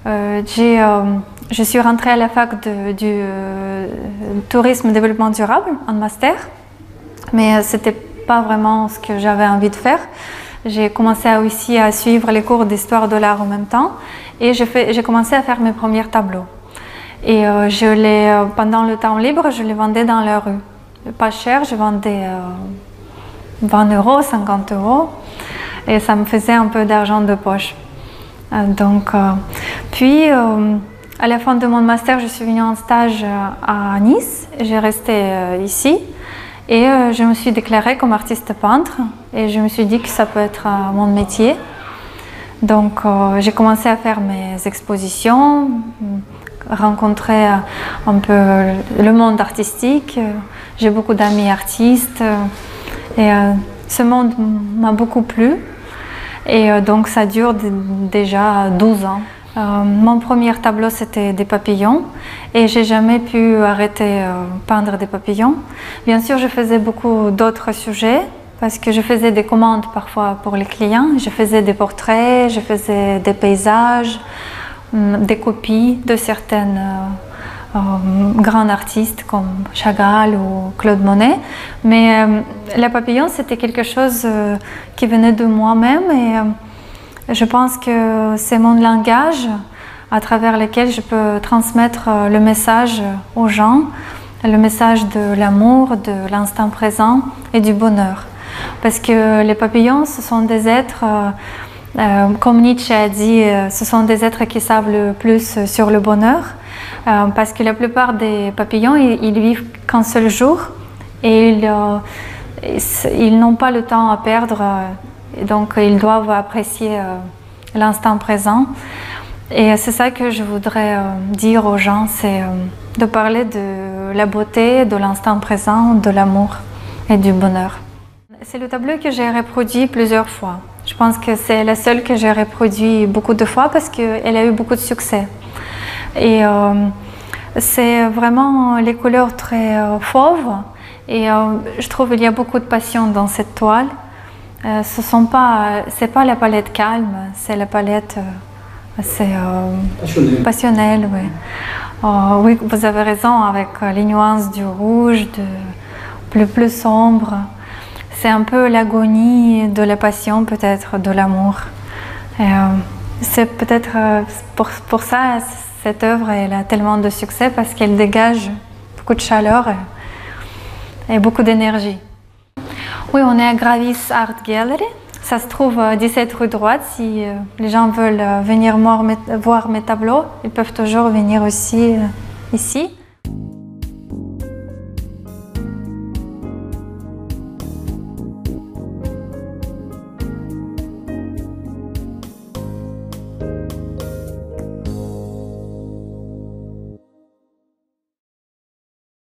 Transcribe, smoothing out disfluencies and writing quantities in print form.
Je suis rentrée à la fac du tourisme et développement durable en master, mais ce n'était pas vraiment ce que j'avais envie de faire. J'ai commencé aussi à suivre les cours d'histoire de l'art en même temps et j'ai commencé à faire mes premiers tableaux. Et pendant le temps libre, je les vendais dans la rue. Pas cher, je vendais 20 €, 50 € et ça me faisait un peu d'argent de poche. Puis, à la fin de mon master, je suis venue en stage à Nice. J'ai resté ici et je me suis déclarée comme artiste peintre et je me suis dit que ça peut être mon métier. Donc, j'ai commencé à faire mes expositions, rencontrer un peu le monde artistique. J'ai beaucoup d'amis artistes et ce monde m'a beaucoup plu. Et donc ça dure déjà 12 ans. Mon premier tableau c'était des papillons et j'ai jamais pu arrêter peindre des papillons. Bien sûr je faisais beaucoup d'autres sujets parce que je faisais des commandes parfois pour les clients. Je faisais des portraits, je faisais des paysages, des copies de certaines grands artistes comme Chagall ou Claude Monet. Mais les papillons c'était quelque chose qui venait de moi-même et je pense que c'est mon langage à travers lequel je peux transmettre le message aux gens, le message de l'amour, de l'instant présent et du bonheur. Parce que les papillons, ce sont des êtres, comme Nietzsche a dit, ce sont des êtres qui savent le plus sur le bonheur. Parce que la plupart des papillons, ils vivent qu'un seul jour et ils n'ont pas le temps à perdre. Donc ils doivent apprécier l'instant présent et c'est ça que je voudrais dire aux gens, c'est de parler de la beauté, de l'instant présent, de l'amour et du bonheur. C'est le tableau que j'ai reproduit plusieurs fois. Je pense que c'est la seule que j'ai reproduit beaucoup de fois parce qu'elle a eu beaucoup de succès. Et c'est vraiment les couleurs très fauves et je trouve qu'il y a beaucoup de passion dans cette toile. C'est pas la palette calme, c'est la palette assez passionnelle. Oui. Oui, vous avez raison avec les nuances du rouge, plus sombre. C'est un peu l'agonie de la passion, peut-être de l'amour. C'est peut-être pour ça cette œuvre elle a tellement de succès parce qu'elle dégage beaucoup de chaleur et beaucoup d'énergie. Oui, on est à Gravis Art Gallery. Ça se trouve 17 rue Droite. Si les gens veulent venir voir mes tableaux, ils peuvent toujours venir aussi ici.